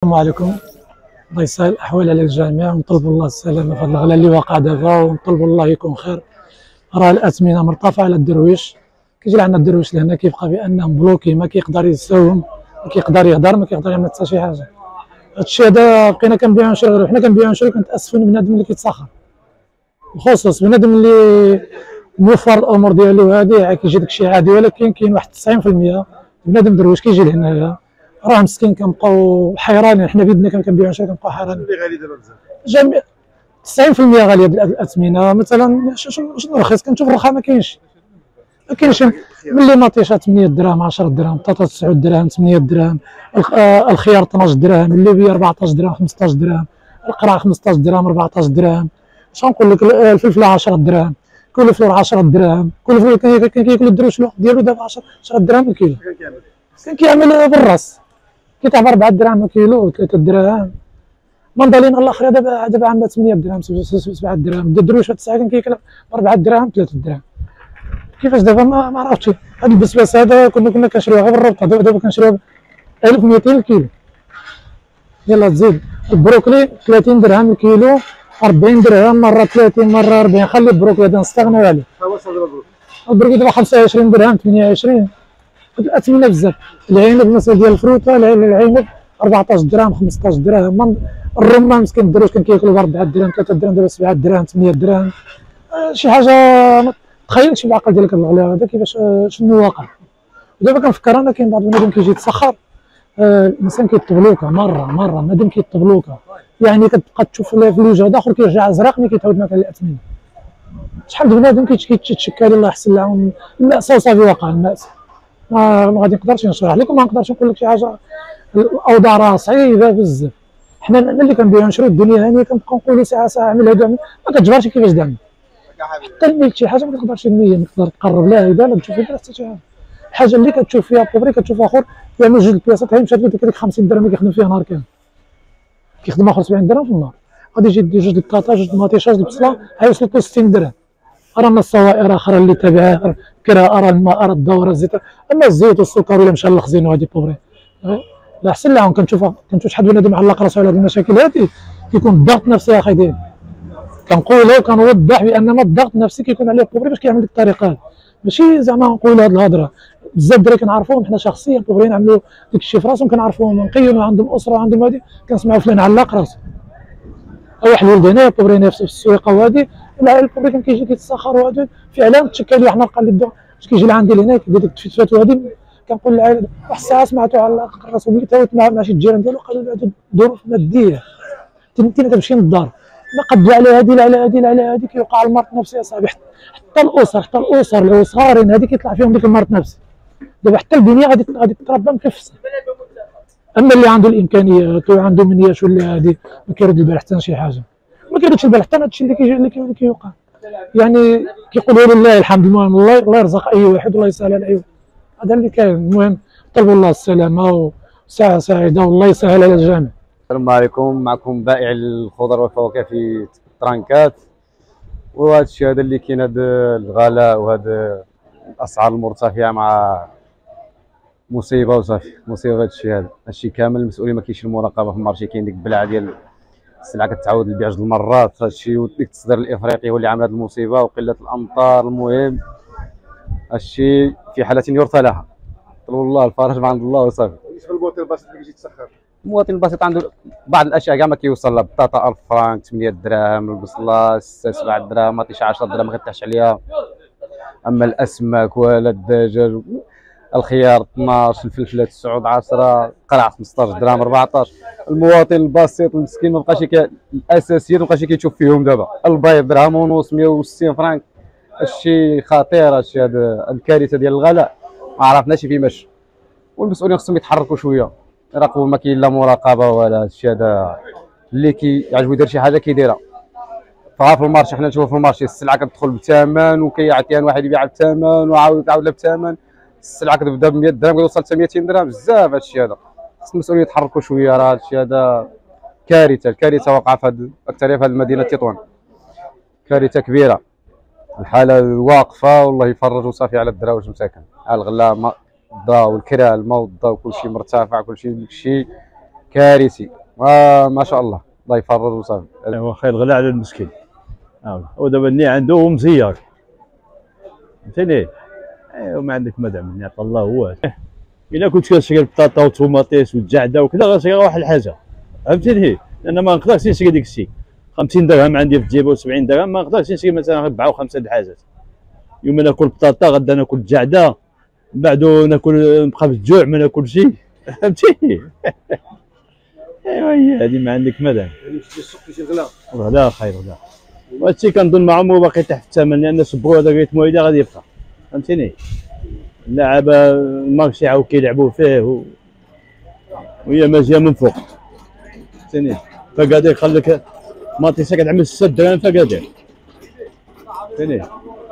السلام عليكم. الله يسهل الاحوال على الجميع، ونطلبوا الله السلامه في هذا الغلا اللي واقع دابا، ونطلبوا الله يكون خير. راه الاثمنه مرتفعه على الدرويش، كيجي لعندنا الدرويش لهنا كيبقى بانهم بلوكي، ما كيقدر يساوم، ما كيقدر يهضر، ما كيقدر يعمل حتى شي حاجه. هادشي هذا بقينا كنبيعو ونشريو، حنا كنبيعو ونشريو كنتاسفوا بنادم اللي كيتسخر، بخصوص بنادم اللي موفر الامور ديالو هادي كيجي داكشي عادي. ولكن كاين واحد 90% بنادم درويش كيجي لهنايا راه مسكين، كنبقاو حيرانين حنا بيدنا كنبيعو ونشريو كنبقاو حيرانين. اللي غالي دابا بزاف جميع 90% غاليه هاد الاثمنه. مثلا شنو رخيص؟ كنشوف الرخا ما كاينش ملي مطيشه 8 دراهم، 10 دراهم، بطاطا 9 دراهم، 8 دراهم، الخيار 12 درهم، اللوبيا 14 درهم، 15 درهم، القرع 15 درهم، 14 درهم. اش غنقول لك؟ الفلفله 10 دراهم، كل فلور 10 دراهم، كل فلور كان كياكل الدرويش الوقت ديالو دابا 10 دراهم الكيلو. كان كيعمل بالراس، كيتعب 4 دراهم الكيلو، 3 دراهم. مندالين الاخر دابا عامله 8 دراهم، 7 دراهم. الدرويش تاع كان كياكل 4 دراهم، 3 دراهم. كيفاش دابا؟ ما عرفتش. هاد البسباس هذا كنا كنشريوها غير بالربطه، دابا كنشريوها ب 1200 الكيلو. يلا تزيد البروكلي 30 درهم الكيلو، 40 درهم، مره 30 مره 40. خلي البروكلي هذا نستغناو عليه. البروكلي دابا 25 درهم، 28. الاثمنه بزاف. العنب مثلا ديال الفروته، العنب 14 درهم، 15 درهم. الرمان مسكين الدرويش كان كياكلو ب 4 درهم، 3 درهم، دابا 7 دراهم، 8 دراهم. شي حاجه ما تخيلش بالعقل ديالك الغلا هذا كيفاش، شنو واقع. ودابا كنفكر انا كاين بعض بنادم كيجي يتسخر، الانسان كيطبلوكا مره بنادم كيطبلوكا، يعني كتبقى تشوف في الوجه هذا اخر كيرجع ازرق ملي كيتعاود معك على الاثمنه. شحال من بنادم كيتشكى لي الله يحسن لهم. المأساة صافي واقع، المأساة ما غادي نقدرش نشرح لكم، ما نقدرش نقول لك شي حاجه. الاوضاع راه صعيبه بزاف. حنا اللي كنبيعو ونشريو الدنيا هانيه، كنبقاو نقولوا ساعه اعمل هذا، ما كتجبرش كيفاش تعمل. حتى الميت شي حاجه ما تقدرش تنميها، تقدر تقرب لها هيدا لا تشوف فيها حتى شي حاجه. الحاجه اللي كتشوف فيها بوبري كتشوف اخر يعمل جوج البلاصات، هي مشات لك 50 درهم اللي كيخدم فيها نهار كامل، كيخدم اخر 70 درهم في النهار. غادي يجي يدي جوج البطاطا، جوج المطيشه، جوج البصله، هيوصلوا حتى 60 درهم. راه ما الصوائر اخرى اللي تابعها، كرا، راه الماء، راه الضوء، راه الزيت. اما الزيت والسكر ولا مشى للخزينه هذه بوبري لا احسن لهم. كنشوف شحال بنادم علق راسو على هذه المشاكل هذه، كيكون الضغط النفسي اخي ديالي. كنقولوا كنوضح بان ما الضغط النفسي كيكون عليه بوبري باش كيعمل ديك الطريقه هذه، ماشي زعما نقولوا هذه الهضره. بزاف الدراري كنعرفوهم حنا شخصيا بوبريين عملوا ديك الشيء في راسهم، كنعرفوهم ونقينوا، عندهم اسره وعندهم هذه، كنسمعوا فلان علق راسو. واحد الولد هنا بوبريين في السويقه وهذه، البوبري كان كيجي كيتسخر وهذا فعلا تشكى لي. حنا نقلدو باش كيجي لعندي لهنا كيدير ديك التفتفات وهذه. كنقول للعائله واحد الساعه سمعتو علق راسو، ملي تاوت مع شي جيران ديالو قالوا له هذه ظروف ماديه، انت ما تمشي للدار، ما قد على هذه لا على هذه لا على هذه، كيوقع المرض النفسي اصاحبي. حتى الاسر الصغارين هذه كيطلع فيهم ديك المرض النفسي. دابا حتى البنيه غادي تتربى مكفسه. اما اللي عنده الامكانيات وعنده من ياش ولا هذه ما كيرد البال حتى شي حاجه، ما كيردش البال حتى هادشي اللي كيجي اللي كيوقع. يعني كيقولوا لله الحمد، المهم الله يرزق اي واحد والله يسهل على اي واحد. هذا اللي كاين. المهم طلبوا الله السلامه وساعه سعيده والله يسهل على الجميع. السلام عليكم، معكم بائع الخضر والفواكه في ترانكات. وهذا الشيء هذا اللي كاين، هذا الغلاء وهذا الاسعار المرتفعه مع مصيبه وصافي مصيبه. هذا الشيء هادشي كامل المسؤوليه ما كاينش المراقبه في المارشي. كاين ديك البلعه ديال السلعه كتعاود البيع جوج المرات. هذا الشيء وديك التصدير الافريقي هو اللي عامل هذه المصيبه، وقله الامطار. المهم هذا الشيء في حاله يرثى لها. طلبوا الله الفرج من عند الله وصافي. بالنسبه للمواطن البسيط اللي كيجي يتسخر، المواطن البسيط عنده بعض الاشياء كاع ما كيوصل لها. بطاطا 1000 فرانك، 8 دراهم، البصله 6 7 دراهم، مطيشه 10 دراهم ما كتحش عليها. اما الاسماك ولا الدجاج، الخيار 12، الفلفله 9 10، قرع 15 درهم 14. المواطن البسيط المسكين ما بقاش الاساسيات ما بقاش كيشوف فيهم. دابا البيض درهم ونص، 160 فرانك. هادشي خطير. هادشي هذا الكارثه ديال الغلاء ما عرفناش فين ماشي. والمسؤولين خصهم يتحركوا شويه، يراقبوا. ما كاين لا مراقبه ولا هادشي هذا. اللي كيعجبو يدير شي حاجه كيديرها. فها في المارشي حنا نشوفوا في المارشي السلعه كتدخل بثمن وكيعطيها واحد يبيعها بثمن وعاود تعاود لها بثمن. السلعه كتبدا ب 100 درهم كتوصل حتى 200 درهم. بزاف هادشي هذا. خص المسؤولين يتحركوا شويه. راه هادشي هذا كارثه. الكارثه واقعه في اكثريه في هذه المدينه تطوان. كارثه كبيره. الحاله واقفه والله يفرج وصافي على الدراوج مساكن. على الغلا الضا والكرا، الماء والضا وكلشي مرتفع، كلشي كارثي. ما شاء الله الله يفرج وصافي. هو خير غلا على المسكين. ودابا اللي عنده هو مزيار، فهمتيني. وما عندك مدعم اللي عطا الله هو. الا كنت كنشري البطاطا والطوماطيس والجعده وكذا غنشري واحد الحاجه، فهمتيني. لان ما نقدرش نشري ديك الشيء. 50 درهم عندي في الجيبه و70 درهم، ما نقدرش نشري مثلا 4 و 5 د الحاجات. يوم ناكل بطاطا، غدا ناكل الجعده، من بعدو ناكل نبقى بالجوع ما ناكل شيء، فهمتيني. ايوا هي هذه ما عندك مدعم. يعني السوق كيمشي غلا. غلا خير غلا. وهادشي كنظن ما عمرو باقي تحت الثمن، لان سبوا هذا الريتم هيدا غادي يبقى، فهمتيني. اللعابه المارشي عاود كيلعبوا فيه وهي ماجيه من فوق، فهمتيني. فقادر يخليك ماطيسه كتعمل 6 درهم فقادر، فهمتيني.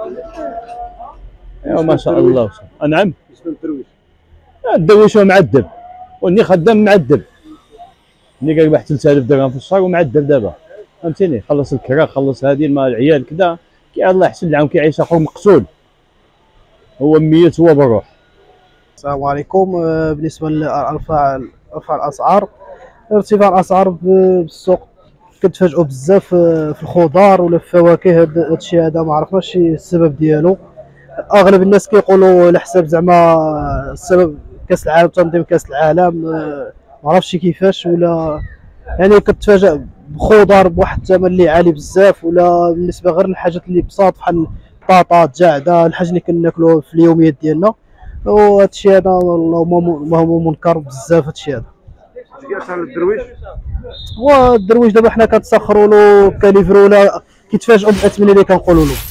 ايوا ما شاء الله. نعم. بالنسبه للدرويش الدرويش هو معذب، وني خدام معذب، ني كيربح 3000 درهم في الشهر ومعذب دابا، فهمتيني. خلص الكرا، خلص هذه مع العيال كذا، الله يحسن لهم كيعيش اخر مقتول، هو ميت هو بالروح. السلام عليكم. بالنسبه لارفع الاسعار، ارتفاع الاسعار بالسوق كتفاجئوا بزاف في الخضار ولا في الفواكه. هذا الشيء هذا ما عرفناش السبب ديالو. اغلب الناس كيقولوا على حساب زعما السبب كاس العالم، تنظيم كاس العالم، ما عرفتش كيفاش، ولا يعني كتفاجئ بخضار بواحد الثمن اللي عالي بزاف، ولا بالنسبه غير الحاجات اللي بساط بحال البطاطا، الجعده، الحاجه اللي كناكلوها في اليوميات ديالنا. وهذا الشيء هذا والله ما هو منكر بزاف. هذا الشيء هذا اسعار الدرويش. والدرويش دابا حنا كنتسخروا له كاليفرو، ولا كيتفاجئوا بالاثمنه اللي كنقولوا له.